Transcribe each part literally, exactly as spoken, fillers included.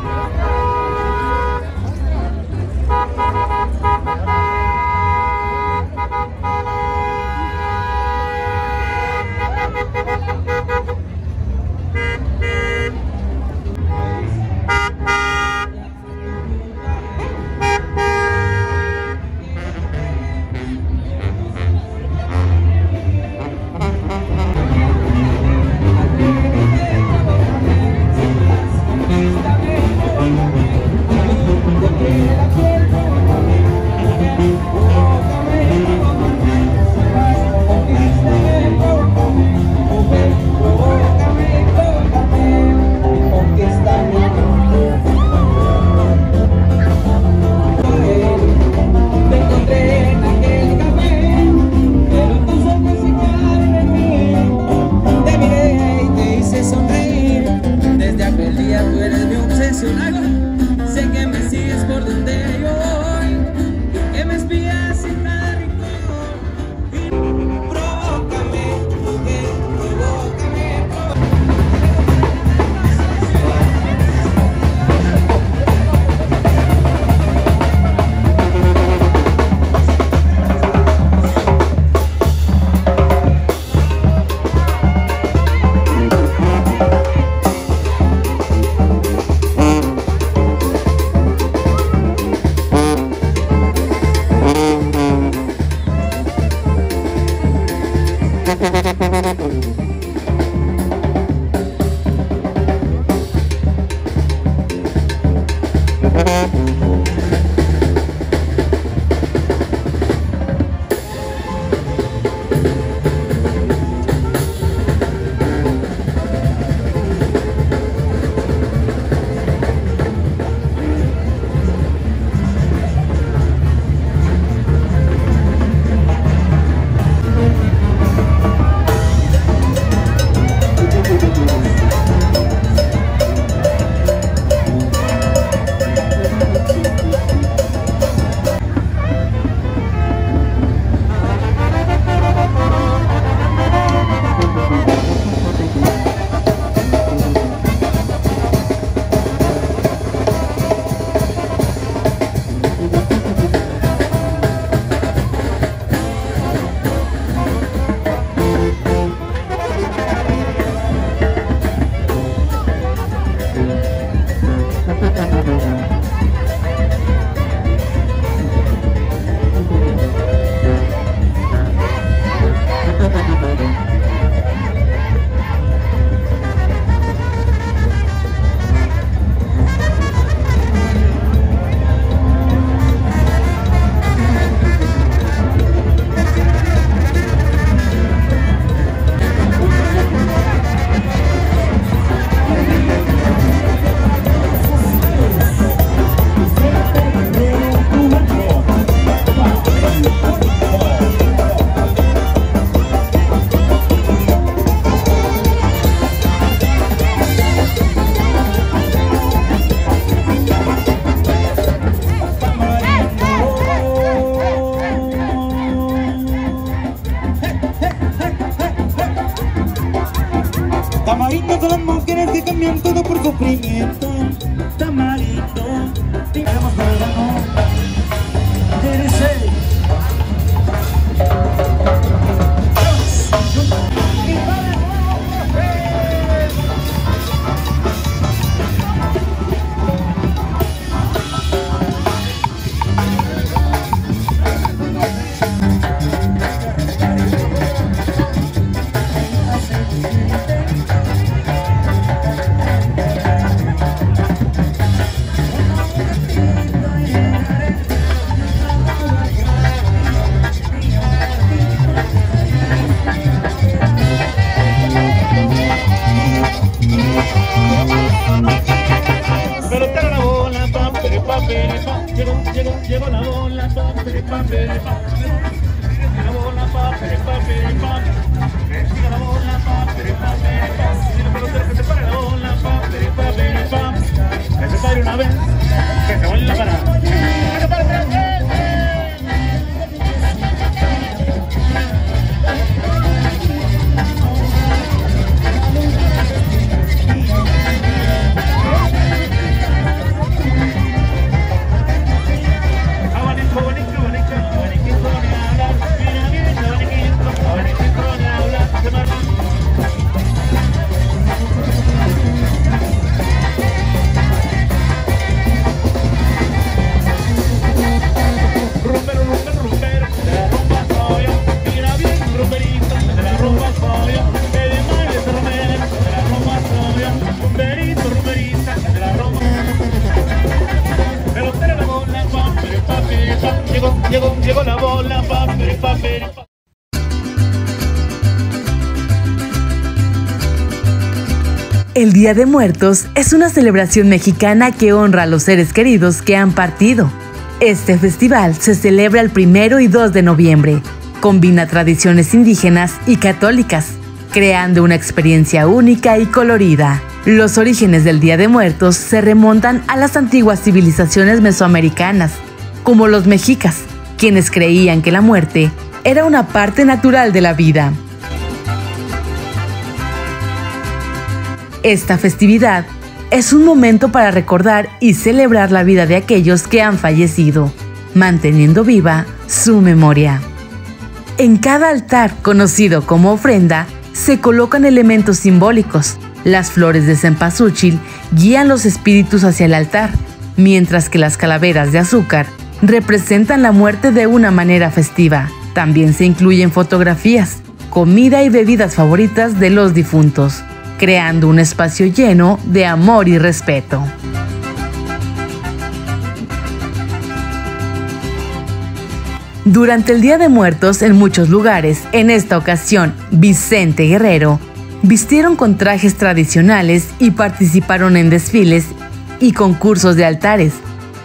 Tamarito son las mujeres que cambian todo por sufrimiento. Tamarito, digamos verano. Dice Llegó, llegó, llegó la bola, pa, pere, pa, pere, pa. La bola, pa, pere, pa, pere, pa. Llega la bola, pa, pere, pa, pere, pa. Si no pelotero que se pare la bola, pa, pere, pa, pere, pa. Que se pare una vez, que se vuelva a parar. Que se pare tres veces. peripam. El Día de Muertos es una celebración mexicana que honra a los seres queridos que han partido. Este festival se celebra el primero y dos de noviembre. Combina tradiciones indígenas y católicas, creando una experiencia única y colorida. Los orígenes del Día de Muertos se remontan a las antiguas civilizaciones mesoamericanas, como los mexicas, quienes creían que la muerte era una parte natural de la vida. Esta festividad es un momento para recordar y celebrar la vida de aquellos que han fallecido, manteniendo viva su memoria. En cada altar, conocido como ofrenda, se colocan elementos simbólicos. Las flores de cempasúchil guían los espíritus hacia el altar, mientras que las calaveras de azúcar representan la muerte de una manera festiva. También se incluyen fotografías, comida y bebidas favoritas de los difuntos, creando un espacio lleno de amor y respeto. Durante el Día de Muertos, en muchos lugares, en esta ocasión, Vicente Guerrero, vistieron con trajes tradicionales y participaron en desfiles y concursos de altares.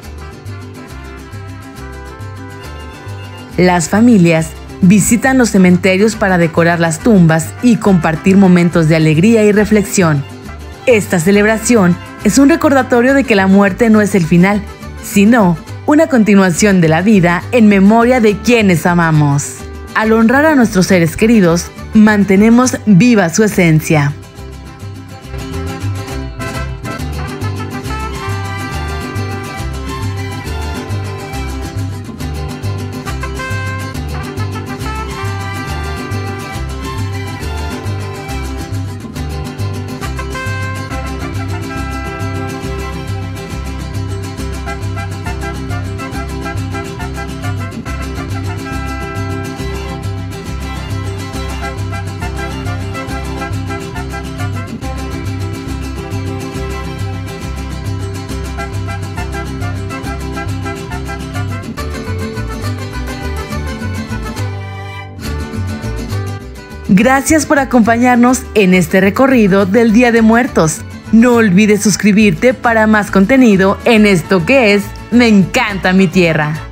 Las familias visitan los cementerios para decorar las tumbas y compartir momentos de alegría y reflexión. Esta celebración es un recordatorio de que la muerte no es el final, sino una continuación de la vida en memoria de quienes amamos. Al honrar a nuestros seres queridos, mantenemos viva su esencia. Gracias por acompañarnos en este recorrido del Día de Muertos. No olvides suscribirte para más contenido en esto que es Me Encanta Mi Tierra.